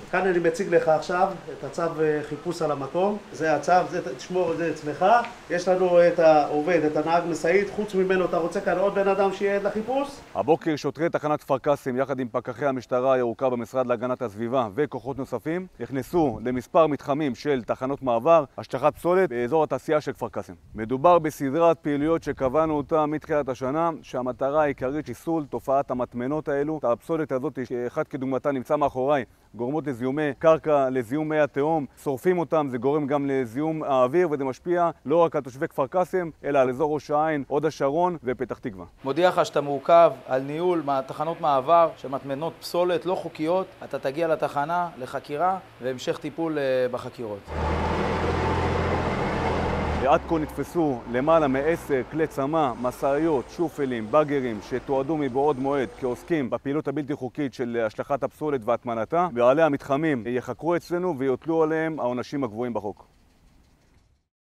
כאן אני מציג לך עכשיו את הצו חיפוש על המקום. זה הצו, תשמור את זה אצלך. יש לנו את העובד, את הנהג משאית. חוץ ממנו אתה רוצה כאן עוד בן אדם שיהיה לחיפוש? הבוקר שוטרי תחנת כפר קאסם יחד עם פקחי המשטרה הירוקה במשרד להגנת הסביבה וכוחות נוספים נכנסו למספר מתחמים של תחנות מעבר, השטחת פסולת באזור התעשייה של כפר קאסם. מדובר בסדרת פעילויות שקבענו אותה מתחילת השנה, שהמטרה העיקרית חיסול תופעת המטמנות האלו. הפסולת הזאת, שאחד כדוגמתה נמצא מאחוריי, גורמות לזיהומי קרקע, לזיהום מי התהום, שורפים אותם, זה גורם גם לזיהום האוויר, וזה משפיע לא רק על תושבי כפר קאסם, אלא על אזור ראש העין, הוד השרון ופתח תקווה. מודיע לך שאתה מעוכב על ניהול תחנות מעבר של מטמנות פסולת לא חוקיות. אתה תגיע לתחנה לחקירה והמשך טיפול בחקירות. עד כה נתפסו למעלה מ10 כלי צמ"ה, משאיות, שופלים, בגרים שתועדו מבעוד מועד כעוסקים בפעילות הבלתי חוקית של השלכת הפסולת והטמנתה. בעלי המתחמים יחקרו אצלנו ויוטלו עליהם העונשים הגבוהים בחוק.